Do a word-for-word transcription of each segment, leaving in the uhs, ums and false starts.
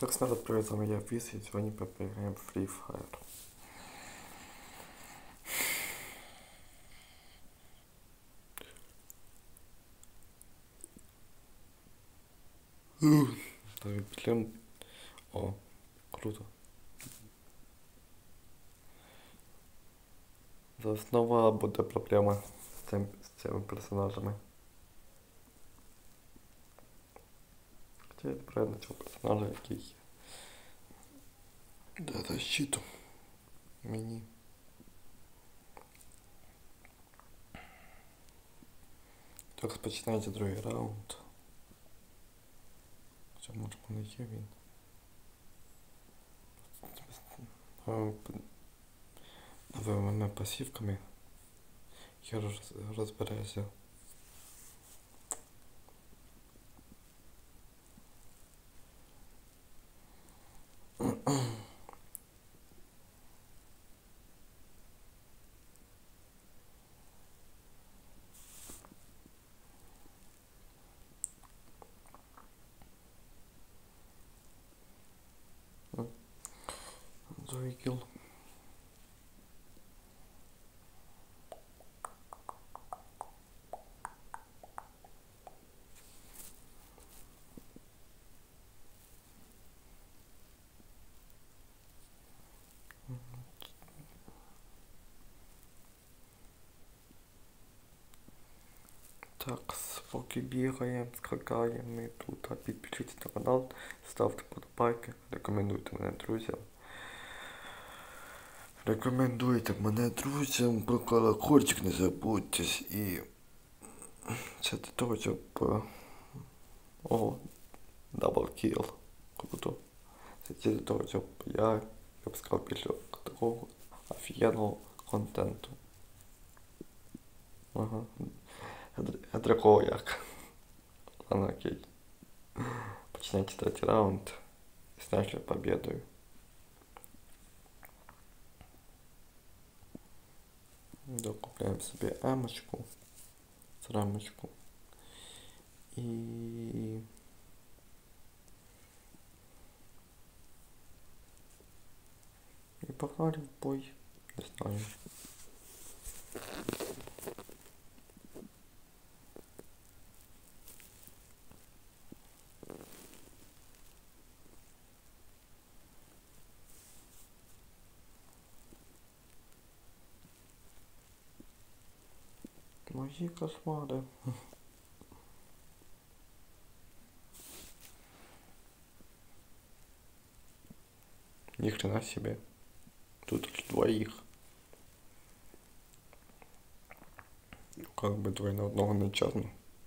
Так, снова привет, с вами я, Физ, и сегодня поиграем в Free Fire. Так, блин. О, круто. Да, снова будет проблема с, тем, с теми персонажами. Хотя я правильно начал персонажи какие. Да, защиту. Мини. Так, розпочинається другий раунд. Хоча може не є він. Новими пасівками. Я роз, розбереться. Другий кіл. Так, поки бігаємо, скакаємо ми тут, а підпишіться на канал, ставте подобайки, рекомендуйте мене друзям. Рекомендуйте мене друзям, про колокольчик не забудьтесь і це для того, щоб... О, даблкіл, круто. Це для того, щоб я випускав більше такого офігенного контенту. Ага. А для кого як? Ладно, окей. Починайте третій раунд. С нашей победой. Докупляем себе амочку, рамочку и и погнали в бой. Не знаю. Мои кошмары. Ни хрена себе. Тут аж двоих. Как бы двое на одного нечасно.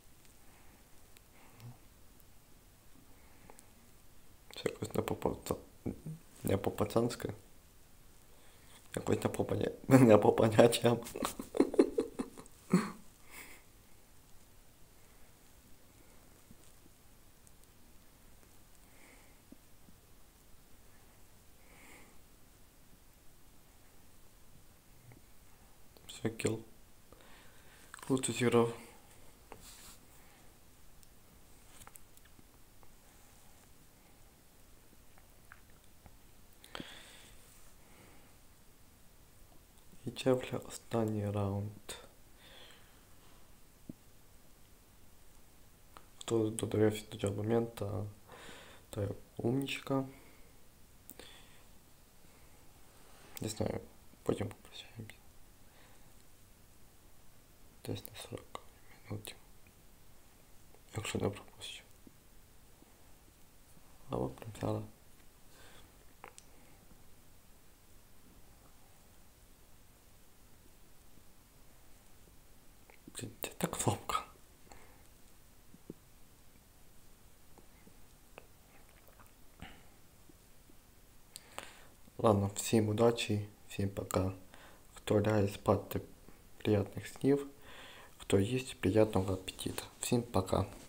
Це якось не по не по пацанськи. Якось не по поня... не по поняттям. Все, килл. Круто зіграв. І чевля останній раунд. Хто додивився до цього моменту, то я умничка. Не знаю, потім попрощаємося. Десь на сорок минут. Якщо не пропущу. Або прям Где та кнопка? Ладно, всем удачи, всем пока. Кто ляет спать, приятных снов. Кто есть, приятного аппетита. Всем пока.